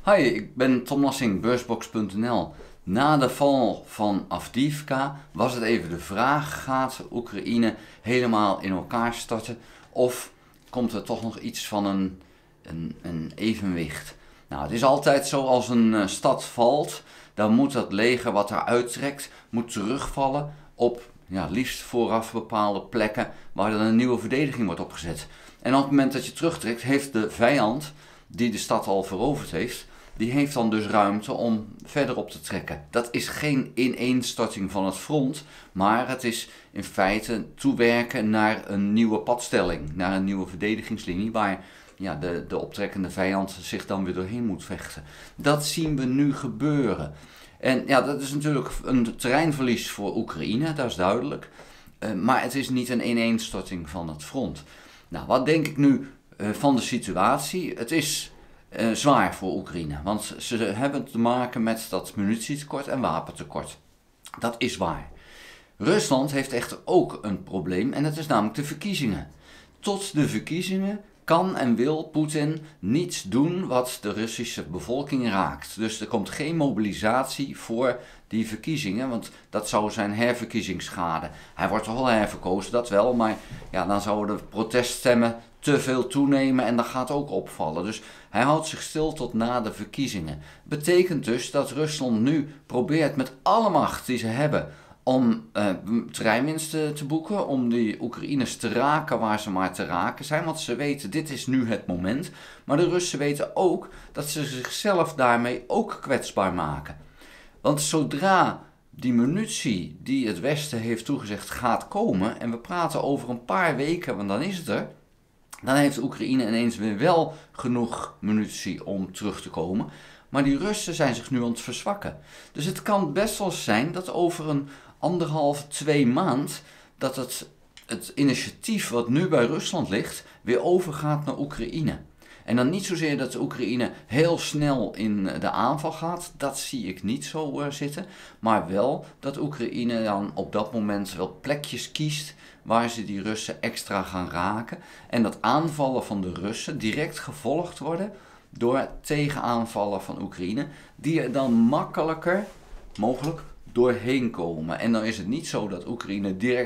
Hi, ik ben Tom Lassing, beursbox.nl. Na de val van Avdiivka was het even de vraag, gaat Oekraïne helemaal in elkaar storten of komt er toch nog iets van een evenwicht? Nou, het is altijd zo, als een stad valt, dan moet dat leger wat er uittrekt, moet terugvallen op liefst vooraf bepaalde plekken waar dan een nieuwe verdediging wordt opgezet. En op het moment dat je terugtrekt, heeft de vijand die de stad al veroverd heeft, die heeft dan dus ruimte om verder op te trekken. Dat is geen ineenstorting van het front, maar het is in feite toewerken naar een nieuwe padstelling, naar een nieuwe verdedigingslinie waar de optrekkende vijand zich dan weer doorheen moet vechten. Dat zien we nu gebeuren. En ja, dat is natuurlijk een terreinverlies voor Oekraïne, dat is duidelijk. Maar het is niet een ineenstorting van het front. Nou, wat denk ik nu van de situatie? Het is zwaar voor Oekraïne, want ze hebben te maken met dat munitietekort en wapentekort. Dat is waar. Rusland heeft echter ook een probleem en dat is namelijk de verkiezingen. Tot de verkiezingen kan en wil Poetin niets doen wat de Russische bevolking raakt. Dus er komt geen mobilisatie voor die verkiezingen, want dat zou zijn herverkiezingsschade. Hij wordt toch wel herverkozen, dat wel, maar dan zouden de proteststemmen te veel toenemen en dat gaat ook opvallen. Dus hij houdt zich stil tot na de verkiezingen. Betekent dus dat Rusland nu probeert met alle macht die ze hebben om terreinwinsten te boeken, om die Oekraïners te raken waar ze maar te raken zijn. Want ze weten, dit is nu het moment. Maar de Russen weten ook dat ze zichzelf daarmee ook kwetsbaar maken. Want zodra die munitie die het Westen heeft toegezegd gaat komen, en we praten over een paar weken, want dan is het er, dan heeft Oekraïne ineens weer wel genoeg munitie om terug te komen. Maar die Russen zijn zich nu aan het verzwakken. Dus het kan best wel zijn dat over een 1,5-2 maand dat het initiatief wat nu bij Rusland ligt weer overgaat naar Oekraïne. En dan niet zozeer dat de Oekraïne heel snel in de aanval gaat, dat zie ik niet zo zitten. Maar wel dat Oekraïne dan op dat moment wel plekjes kiest waar ze die Russen extra gaan raken. En dat aanvallen van de Russen direct gevolgd worden door tegenaanvallen van Oekraïne, die er dan makkelijker mogelijk doorheen komen. En dan is het niet zo dat Oekraïne direct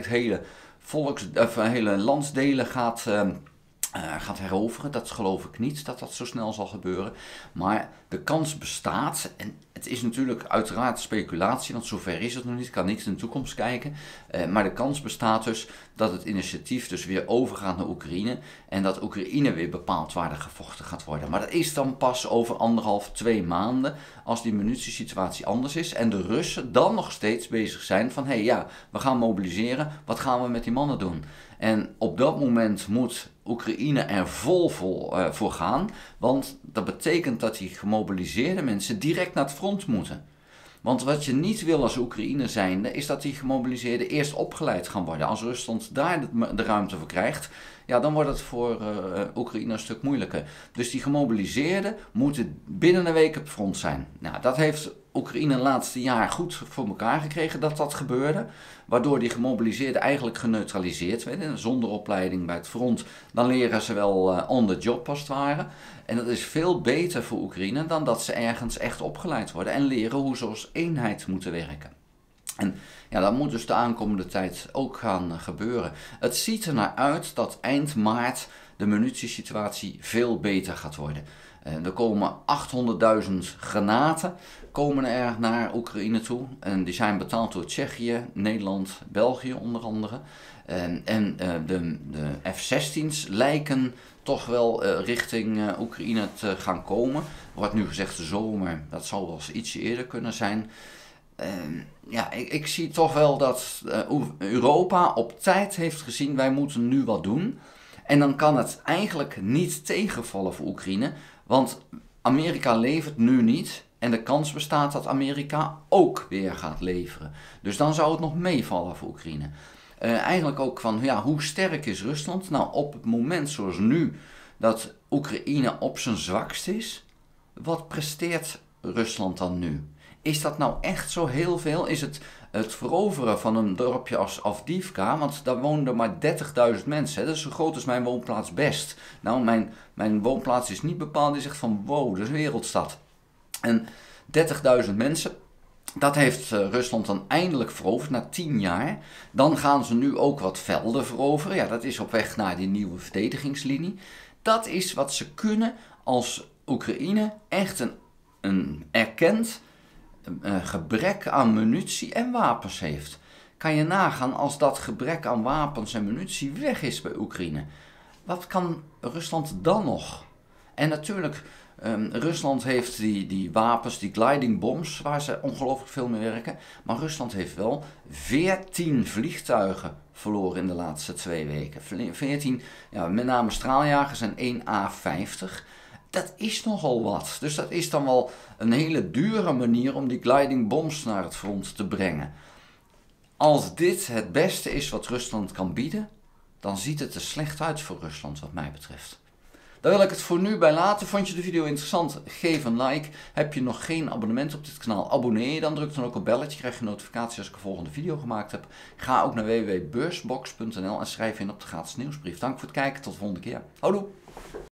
hele landsdelen gaat heroveren. Dat geloof ik niet, dat dat zo snel zal gebeuren. Maar de kans bestaat, en het is natuurlijk uiteraard speculatie, want zover is het nog niet, ik kan niet in de toekomst kijken. Maar de kans bestaat dus dat het initiatief dus weer overgaat naar Oekraïne en dat Oekraïne weer bepaalt waar er gevochten gaat worden. Maar dat is dan pas over 1,5-2 maanden, als die munitiesituatie anders is en de Russen dan nog steeds bezig zijn van we gaan mobiliseren, wat gaan we met die mannen doen? En op dat moment moet Oekraïne er vol voor gaan, want dat betekent dat die gemobiliseerde mensen direct naar het front moeten. Want wat je niet wil als Oekraïne zijnde, is dat die gemobiliseerden eerst opgeleid gaan worden. Als Rusland daar de ruimte voor krijgt, dan wordt het voor Oekraïne een stuk moeilijker. Dus die gemobiliseerden moeten binnen een week op het front zijn. Nou, dat heeft Oekraïne het laatste jaar goed voor elkaar gekregen dat gebeurde. Waardoor die gemobiliseerden eigenlijk geneutraliseerd werden. Zonder opleiding bij het front, dan leren ze wel on the job als het ware. En dat is veel beter voor Oekraïne dan dat ze ergens echt opgeleid worden en leren hoe ze als eenheid moeten werken. En dat moet dus de aankomende tijd ook gaan gebeuren. Het ziet er naar uit dat eind maart de munitiesituatie veel beter gaat worden. Er komen 800.000 granaten naar Oekraïne toe. En die zijn betaald door Tsjechië, Nederland, België onder andere. De F-16's lijken toch wel richting Oekraïne te gaan komen. Er wordt nu gezegd de zomer, dat zou wel eens ietsje eerder kunnen zijn. Ik zie toch wel dat Europa op tijd heeft gezien, wij moeten nu wat doen. En dan kan het eigenlijk niet tegenvallen voor Oekraïne, want Amerika levert nu niet en de kans bestaat dat Amerika ook weer gaat leveren. Dus dan zou het nog meevallen voor Oekraïne. Eigenlijk ook van, hoe sterk is Rusland? Nou, op het moment zoals nu dat Oekraïne op zijn zwakst is, wat presteert Rusland dan nu? Is dat nou echt zo heel veel? Is het veroveren van een dorpje als Avdiivka, want daar woonden maar 30.000 mensen. Dat is zo groot als mijn woonplaats best. Nou, mijn woonplaats is niet bepaald die zegt van wow, dat is een wereldstad. En 30.000 mensen, dat heeft Rusland dan eindelijk veroverd na 10 jaar. Dan gaan ze nu ook wat velden veroveren. Ja, dat is op weg naar die nieuwe verdedigingslinie. Dat is wat ze kunnen als Oekraïne echt een erkend gebrek aan munitie en wapens heeft. Kan je nagaan als dat gebrek aan wapens en munitie weg is bij Oekraïne. Wat kan Rusland dan nog? En natuurlijk, Rusland heeft die wapens, die gliding bombs, waar ze ongelooflijk veel mee werken. Maar Rusland heeft wel 14 vliegtuigen verloren in de laatste 2 weken. 14, ja, met name straaljagers en 1 A-50. Dat is nogal wat. Dus dat is dan wel een hele dure manier om die gliding bombs naar het front te brengen. Als dit het beste is wat Rusland kan bieden, dan ziet het er slecht uit voor Rusland wat mij betreft. Daar wil ik het voor nu bij laten. Vond je de video interessant? Geef een like. Heb je nog geen abonnement op dit kanaal? Abonneer je dan. Druk dan ook op belletje. Krijg je notificatie als ik een volgende video gemaakt heb. Ga ook naar www.beursbox.nl en schrijf in op de gratis nieuwsbrief. Dank voor het kijken. Tot de volgende keer. Houdoe!